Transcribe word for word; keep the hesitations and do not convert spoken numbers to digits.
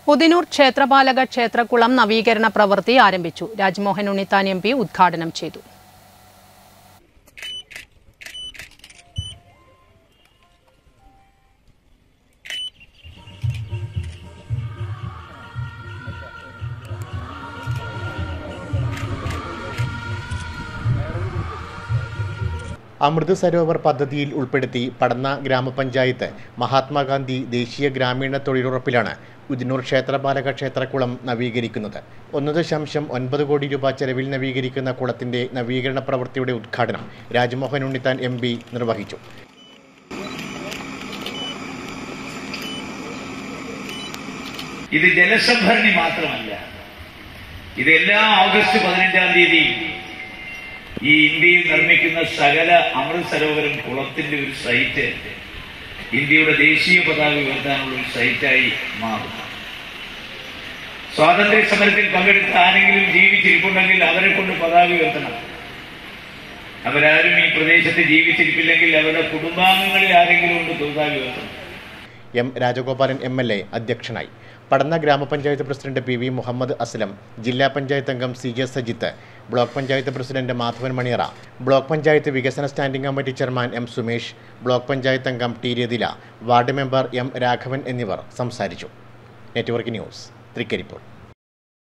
ഉദിനൂർ ക്ഷേത്രപാലക ക്ഷേത്രകുളം നവീകരണ പ്രവൃത്തി ആരംഭിച്ചു. രാജ്മോഹൻ ഉണ്ണിത്താൻ എം പി ഉദ്ഘാടനം ചെയ്തു. അമൃത് സരോവർ പദ്ധതിയിൽ ഉൾപ്പെടുത്തി പടന്ന ഗ്രാമപഞ്ചായത്ത് മഹാത്മാഗാന്ധി ദേശീയ ഗ്രാമീണ തൊഴിലുറപ്പിലാണ് ഉദിനൂർ ക്ഷേത്രപാലക ക്ഷേത്രകുളം നവീകരിക്കുന്നത്. ഒന്ന് ദശാംശം ഒൻപത് കോടി രൂപ ചെലവിൽ നവീകരിക്കുന്ന കുളത്തിന്റെ നവീകരണ പ്രവൃത്തിയുടെ ഉദ്ഘാടനം രാജ്മോഹൻ ഉണ്ണിത്താൻ എം പി നിർവഹിച്ചു. ഇത് ജലസംഭരണി മാത്രമല്ല, ഇത് എല്ലാ ഓഗസ്റ്റ് പതിനഞ്ചാം തീയതി ഈ ഇന്ത്യയിൽ നിർമ്മിക്കുന്ന സകല അമൃത് സരോവരം കുളത്തിന്റെ ഒരു സൈറ്റ് ഇന്ത്യയുടെ ദേശീയ പതാക ഉയർത്താനുള്ള ഒരു സൈറ്റായി മാറും. സ്വാതന്ത്ര്യ സമരത്തിൽ പങ്കെടുത്ത ആരെങ്കിലും ജീവിച്ചിരിപ്പുണ്ടെങ്കിൽ അവരെ കൊണ്ട് പതാക ഉയർത്തണം. അവരാരും ഈ പ്രദേശത്ത് ജീവിച്ചിരിപ്പില്ലെങ്കിൽ അവരുടെ കുടുംബാംഗങ്ങളിൽ ആരെങ്കിലും കൊണ്ട് പതാക ഉയർത്തണം. M Rajagopalan M L A അധ്യക്ഷനായി. പടന്ന ഗ്രാമപഞ്ചായത്ത് president P V Muhammad Aslam, ജില്ലാ പഞ്ചായത്ത് അംഗം C J Sajith, block panchayat president Madhavan Maniyara, block panchayat വികസന standing committee chairman M Sumesh, block panchayat അംഗം T Rathila, ward member M Raghavan എന്നിവർ സംസാരിച്ചു. Network news, Trikaripur.